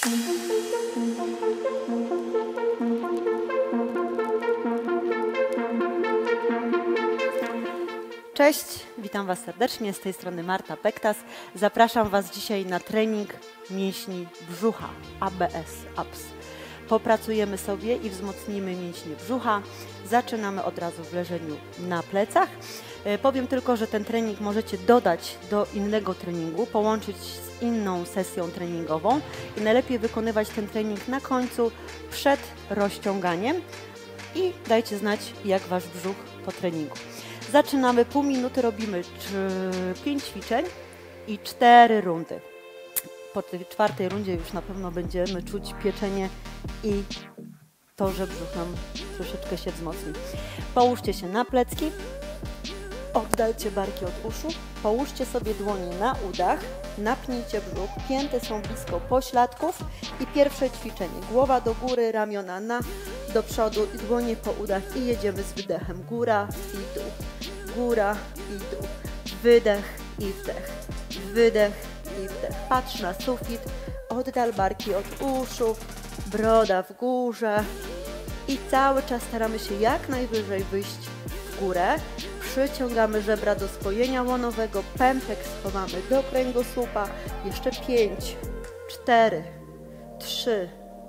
Cześć, witam Was serdecznie, z tej strony Marta Bektas. Zapraszam Was dzisiaj na trening mięśni brzucha, ABS, ABS. Popracujemy sobie i wzmocnimy mięśnie brzucha. Zaczynamy od razu w leżeniu na plecach. Powiem tylko, że ten trening możecie dodać do innego treningu, połączyć z inną sesją treningową i najlepiej wykonywać ten trening na końcu, przed rozciąganiem i dajcie znać, jak Wasz brzuch po treningu. Zaczynamy, pół minuty robimy 5 ćwiczeń i 4 rundy. Po tej czwartej rundzie już na pewno będziemy czuć pieczenie i to, że brzuch nam troszeczkę się wzmocni. Połóżcie się na plecki, oddalcie barki od uszu, połóżcie sobie dłonie na udach, napnijcie brzuch, pięty są blisko pośladków i pierwsze ćwiczenie. Głowa do góry, ramiona do przodu i dłonie po udach i jedziemy z wydechem. Góra i dół, góra i dół, wydech i wdech, wydech i wdech. Patrz na sufit, oddal barki od uszu, broda w górze i cały czas staramy się jak najwyżej wyjść w górę. Przyciągamy żebra do spojenia łonowego, pępek schowamy do kręgosłupa. Jeszcze 5, 4, 3,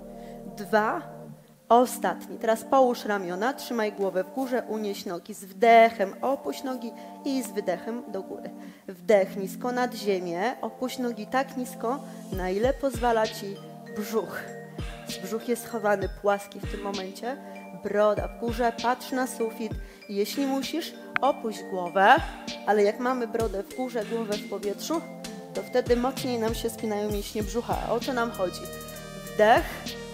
2, ostatni. Teraz połóż ramiona, trzymaj głowę w górze, unieś nogi z wdechem, opuść nogi i z wydechem do góry. Wdech nisko nad ziemię, opuść nogi tak nisko, na ile pozwala Ci brzuch. Brzuch jest schowany, płaski w tym momencie, broda w górze, patrz na sufit. Jeśli musisz, opuść głowę, ale jak mamy brodę w górze, głowę w powietrzu, to wtedy mocniej nam się spinają mięśnie brzucha. O co nam chodzi? Wdech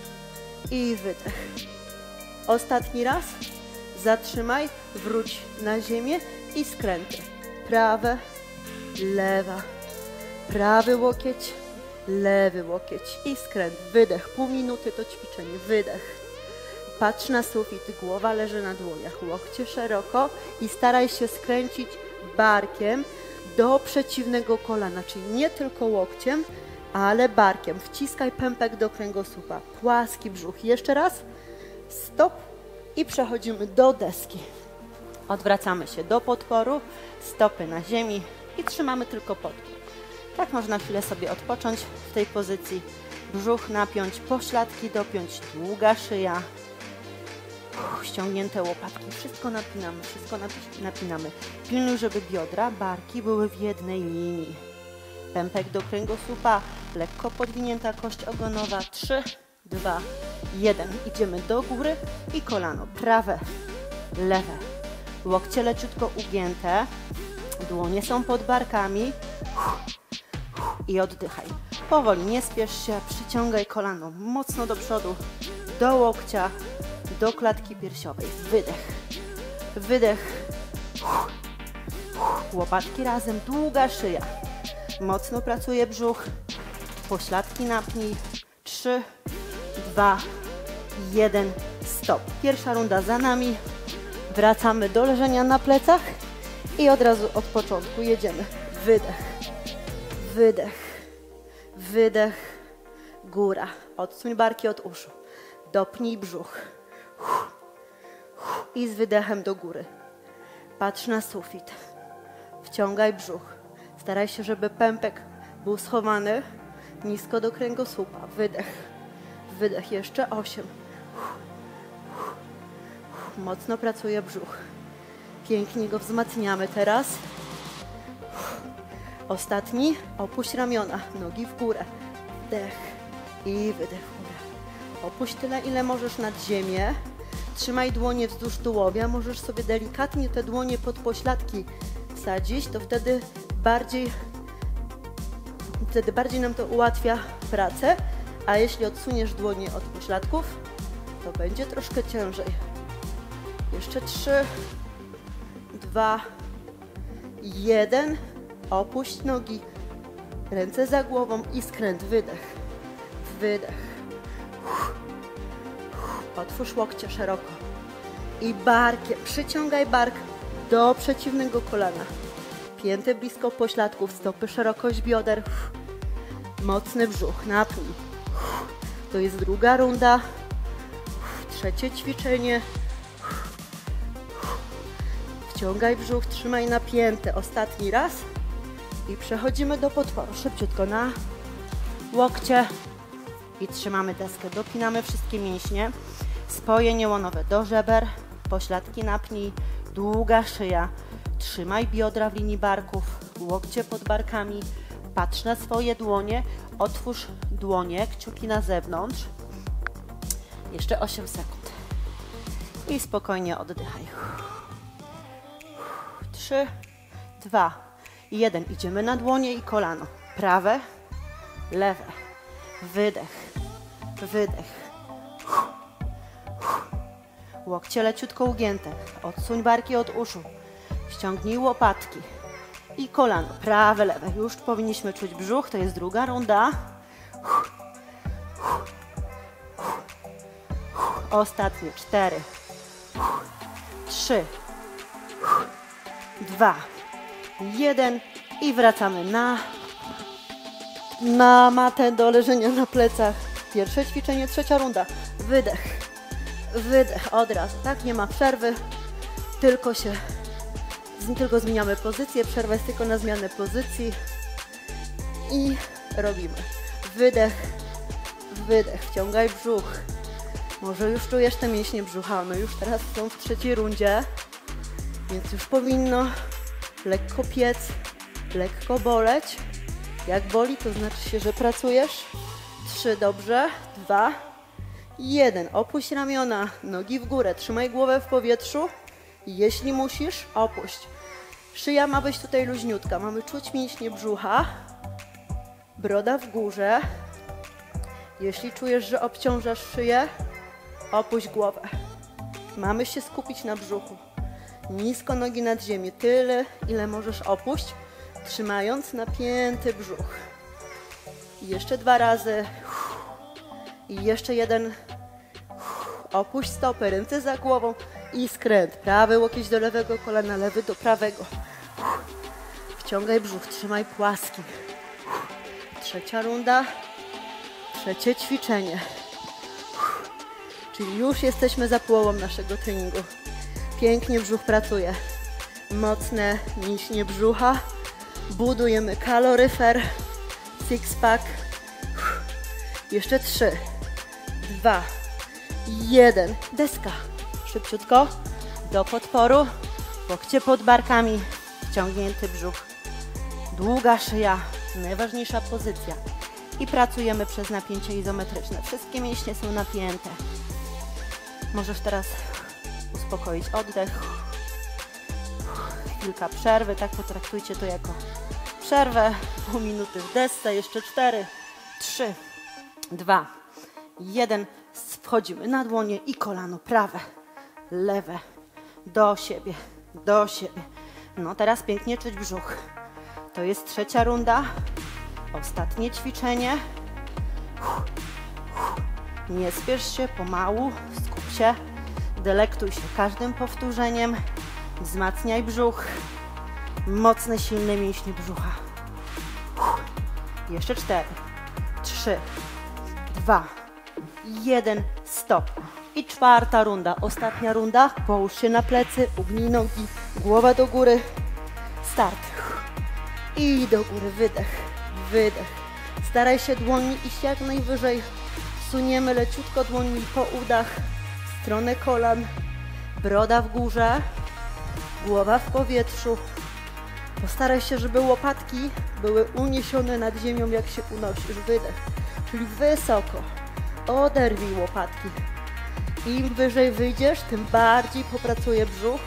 i wydech. Ostatni raz. Zatrzymaj, wróć na ziemię i skręty. Prawe, lewa, prawy łokieć, lewy łokieć i skręt. Wydech. Pół minuty to ćwiczenie. Wydech. Patrz na sufit, głowa leży na dłoniach, łokcie szeroko i staraj się skręcić barkiem do przeciwnego kolana, czyli nie tylko łokciem, ale barkiem. Wciskaj pępek do kręgosłupa, płaski brzuch. Jeszcze raz, stop i przechodzimy do deski. Odwracamy się do podporu, stopy na ziemi i trzymamy tylko podpór. Tak można chwilę sobie odpocząć w tej pozycji. Brzuch napiąć, pośladki dopiąć, długa szyja. Ściągnięte łopatki, wszystko napinamy, wszystko napinamy. Pilnuj, żeby biodra, barki były w jednej linii. Pępek do kręgosłupa, lekko podwinięta kość ogonowa. 3, 2, 1. Idziemy do góry i kolano prawe, lewe. Łokcie leciutko ugięte, dłonie są pod barkami i oddychaj. Powoli, nie spiesz się, przyciągaj kolano mocno do przodu, do łokcia, do klatki piersiowej. Wydech, wydech, łopatki razem, długa szyja. Mocno pracuje brzuch, pośladki napnij. 3, 2, 1, stop. Pierwsza runda za nami. Wracamy do leżenia na plecach i od razu od początku jedziemy. Wydech, wydech, wydech, góra. Odsuń barki od uszu. Dopnij brzuch. I z wydechem do góry. Patrz na sufit. Wciągaj brzuch. Staraj się, żeby pępek był schowany nisko do kręgosłupa. Wydech. Wydech. Jeszcze 8. Mocno pracuje brzuch. Pięknie go wzmacniamy teraz. Ostatni. Opuść ramiona. Nogi w górę. Wdech i wydech w górę. Opuść tyle, ile możesz nad ziemię. Trzymaj dłonie wzdłuż tułowia. Możesz sobie delikatnie te dłonie pod pośladki wsadzić, to wtedy bardziej nam to ułatwia pracę, a jeśli odsuniesz dłonie od pośladków, to będzie troszkę ciężej. Jeszcze 3, 2, 1. Opuść nogi, ręce za głową i skręt. Wydech, wydech. Otwórz łokcie szeroko i barkiem przyciągaj bark do przeciwnego kolana. Pięty blisko pośladków, stopy, szerokość bioder. Mocny brzuch, napnij. To jest druga runda. Trzecie ćwiczenie. Wciągaj brzuch, trzymaj napięte. Ostatni raz. I przechodzimy do podporu. Szybciutko na łokcie. I trzymamy deskę. Dopinamy wszystkie mięśnie. Spojenie łonowe do żeber. Pośladki napnij. Długa szyja. Trzymaj biodra w linii barków. Łokcie pod barkami. Patrz na swoje dłonie. Otwórz dłonie, kciuki na zewnątrz. Jeszcze 8 sekund. I spokojnie oddychaj. 3, 2, 1. Idziemy na dłonie i kolano. Prawe, lewe. Wydech, wydech. Łokcie leciutko ugięte. Odsuń barki od uszu. Ściągnij łopatki. I kolano. Prawe, lewe. Już powinniśmy czuć brzuch. To jest druga runda. Ostatnie. 4, 3, 2, 1. I wracamy na matę do leżenia na plecach. Pierwsze ćwiczenie, trzecia runda. Wydech, wydech od razu. Tak, nie ma przerwy. Tylko zmieniamy pozycję. Przerwa jest tylko na zmianę pozycji. I robimy. Wydech, wydech. Wciągaj brzuch. Może już czujesz te mięśnie brzucha. One już teraz są w trzeciej rundzie. Więc już powinno lekko piec, lekko boleć. Jak boli, to znaczy się, że pracujesz. 3, dobrze. 2, 1. Opuść ramiona, nogi w górę. Trzymaj głowę w powietrzu. Jeśli musisz, opuść. Szyja ma być tutaj luźniutka. Mamy czuć mięśnie brzucha. Broda w górze. Jeśli czujesz, że obciążasz szyję, opuść głowę. Mamy się skupić na brzuchu. Nisko nogi nad ziemię. Tyle, ile możesz opuść, trzymając napięty brzuch. I jeszcze 2 razy. I jeszcze 1. Opuść stopy, ręce za głową i skręt. Prawy łokieć do lewego kolana, lewy do prawego. Wciągaj brzuch, trzymaj płaski. Trzecia runda, trzecie ćwiczenie. Czyli już jesteśmy za połową naszego treningu. Pięknie brzuch pracuje. Mocne mięśnie brzucha. Budujemy kaloryfer, six-pack. Jeszcze 3, 2, 1. Deska. Szybciutko. Do podporu. Łokcie pod barkami. Wciągnięty brzuch. Długa szyja. Najważniejsza pozycja. I pracujemy przez napięcie izometryczne. Wszystkie mięśnie są napięte. Możesz teraz uspokoić oddech. Chwilka przerwy. Tak potraktujcie to jako przerwę. Pół minuty w desce. Jeszcze 4, 3, 2, 1. Wchodzimy na dłonie i kolano prawe, lewe, do siebie, do siebie. No teraz pięknie czuć brzuch. To jest trzecia runda. Ostatnie ćwiczenie. Nie spiesz się, pomału, skup się. Delektuj się każdym powtórzeniem. Wzmacniaj brzuch. Mocne, silne mięśnie brzucha. Jeszcze 4, 3, 2, 1, stop. I czwarta runda, ostatnia runda. Połóż się na plecy, ugnij nogi, głowa do góry. Start. I do góry, wydech, wydech. Staraj się dłoni iść jak najwyżej. Suniemy leciutko dłońmi po udach, w stronę kolan. Broda w górze, głowa w powietrzu. Postaraj się, żeby łopatki były uniesione nad ziemią, jak się unosisz. Wydech, czyli wysoko. Oderwij łopatki. Im wyżej wyjdziesz, tym bardziej popracuje brzuch.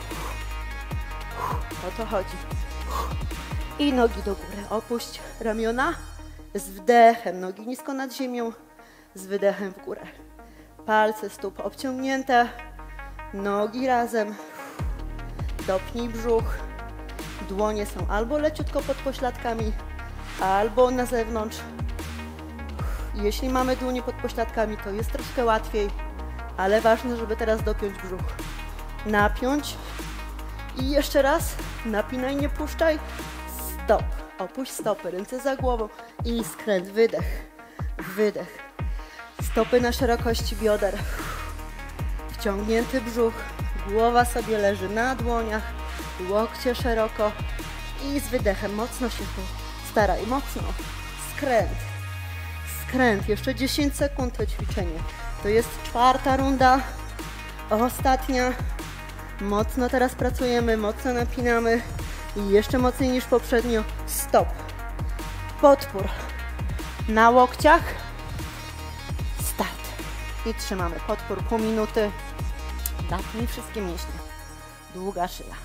O to chodzi. I nogi do góry. Opuść ramiona. Z wdechem nogi nisko nad ziemią. Z wydechem w górę. Palce stóp obciągnięte. Nogi razem. Dopnij brzuch. Dłonie są albo leciutko pod pośladkami, albo na zewnątrz. Jeśli mamy dłonie pod pośladkami, to jest troszkę łatwiej, ale ważne, żeby teraz dopiąć brzuch. Napiąć i jeszcze raz. Napinaj, nie puszczaj. Stop. Opuść stopy, ręce za głową i skręt. Wydech, wydech. Stopy na szerokości bioder. Wciągnięty brzuch. Głowa sobie leży na dłoniach. Łokcie szeroko. I z wydechem mocno się tu staraj. Mocno. Skręt. Skręt. Jeszcze 10 sekund to ćwiczenie. To jest 4. runda. Ostatnia. Mocno teraz pracujemy. Mocno napinamy. I jeszcze mocniej niż poprzednio. Stop. Podpór. Na łokciach. Start. I trzymamy podpór pół minuty. Napnij wszystkie mięśnie. Długa szyja.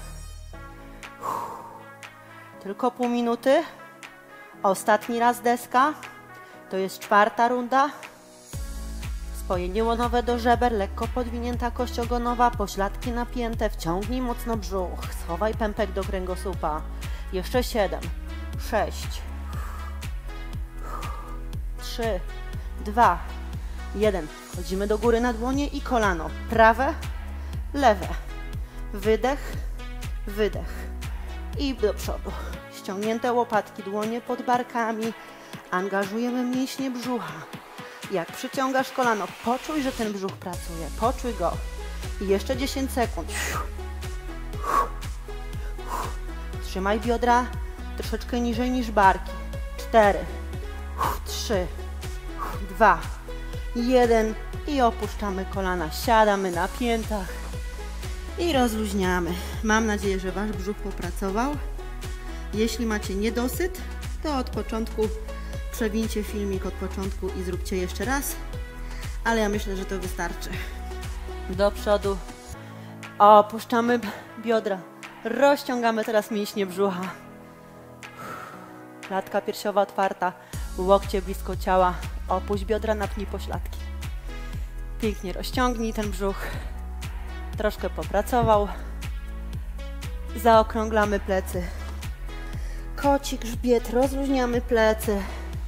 Tylko pół minuty. Ostatni raz deska. To jest 4. runda. Spojenie łonowe do żeber, lekko podwinięta kość ogonowa, pośladki napięte, wciągnij mocno brzuch, schowaj pępek do kręgosłupa. Jeszcze 7, 6, 3, 2, 1. Chodzimy do góry na dłonie i kolano. Prawe, lewe. Wydech, wydech. I do przodu. Ściągnięte łopatki, dłonie pod barkami. Angażujemy mięśnie brzucha. Jak przyciągasz kolano, poczuj, że ten brzuch pracuje. Poczuj go. I jeszcze 10 sekund. Trzymaj biodra troszeczkę niżej niż barki. 4, 3, 2, 1. I opuszczamy kolana. Siadamy na piętach. I rozluźniamy. Mam nadzieję, że wasz brzuch popracował. Jeśli macie niedosyt, to od początku przewincie filmik od początku i zróbcie jeszcze raz. Ale ja myślę, że to wystarczy. Do przodu. Opuszczamy biodra. Rozciągamy teraz mięśnie brzucha. Klatka piersiowa otwarta. Łokcie blisko ciała. Opuść biodra, napnij pośladki. Pięknie rozciągnij ten brzuch. Troszkę popracował. Zaokrąglamy plecy. Kocik, grzbiet, rozluźniamy plecy.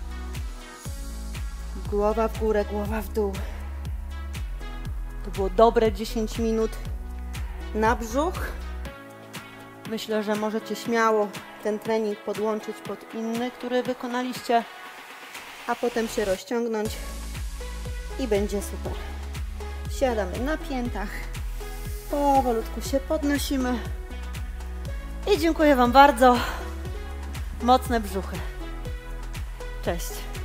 Głowa w górę, głowa w dół. To było dobre 10 minut na brzuch. Myślę, że możecie śmiało ten trening podłączyć pod inny, który wykonaliście, a potem się rozciągnąć i będzie super. Siadamy na piętach. Powolutku się podnosimy. I dziękuję wam bardzo. Mocne brzuchy. Cześć.